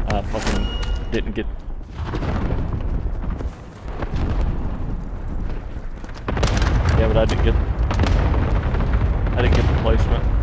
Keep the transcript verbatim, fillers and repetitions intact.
I fucking didn't get... Yeah, but I didn't get... I didn't get the placement.